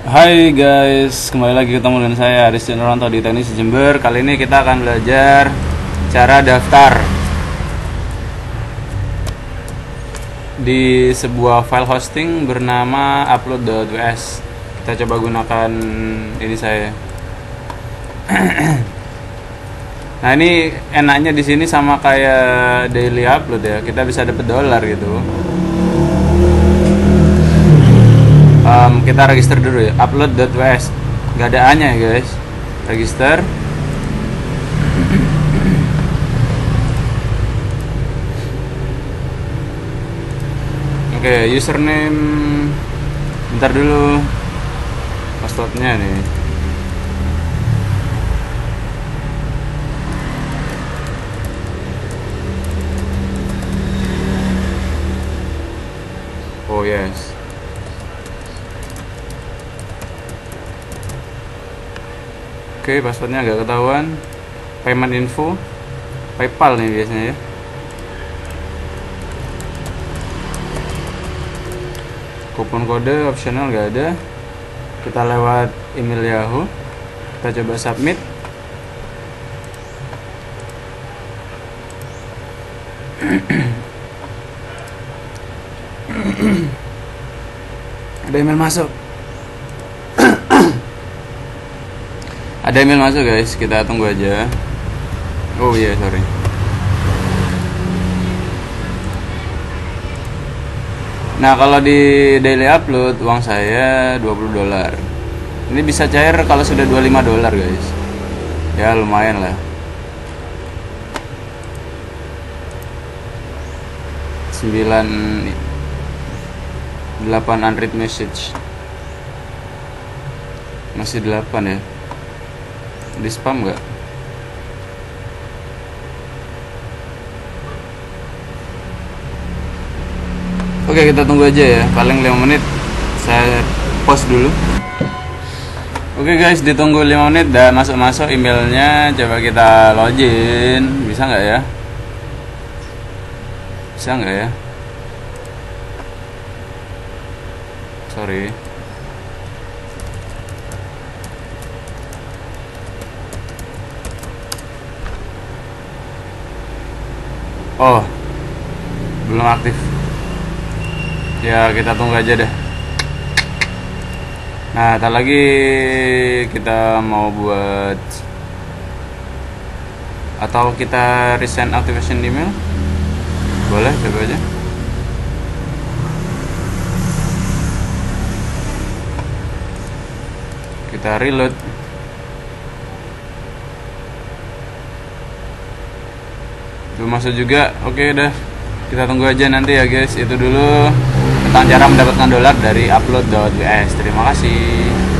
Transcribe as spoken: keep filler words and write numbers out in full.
Hai guys, kembali lagi ketemu dengan saya Aris Noranto di Teknisi Jember. Kali ini kita akan belajar cara daftar di sebuah file hosting bernama upload.ws. Kita coba gunakan ini saya. Nah, ini enaknya di sini sama kayak daily upload ya. Kita bisa dapat dolar gitu. Um, kita register dulu ya, upload.ws, gak ada A nya ya guys. Register. Oke, okay, username, bentar dulu, passwordnya nih. Oh yes. Oke, passwordnya agak ketahuan. Payment info, PayPal nih biasanya ya. Kupon kode optional gak ada. Kita lewat email Yahoo. Kita coba submit. Ada email masuk. Ada email masuk guys, kita tunggu aja. Oh iya, yeah, sorry. Nah, kalau di daily upload uang saya dua puluh dolar. Ini bisa cair kalau sudah dua puluh lima dolar guys. Ya lumayan lah. sembilan delapan unread message. Masih delapan ya. Di spam nggak? Oke, kita tunggu aja ya, paling lima menit. Saya post dulu. Oke guys, ditunggu lima menit dan masuk-masuk emailnya. Coba kita login. Bisa nggak ya? Bisa nggak ya? Sorry. Oh, belum aktif. Ya, kita tunggu aja deh. Nah, tak lagi kita mau buat, atau kita resend activation email. Boleh, coba aja. Kita reload. Belum masuk juga. Oke, udah. Kita tunggu aja nanti ya guys. Itu dulu tentang cara mendapatkan dolar dari upload.ws. Terima kasih.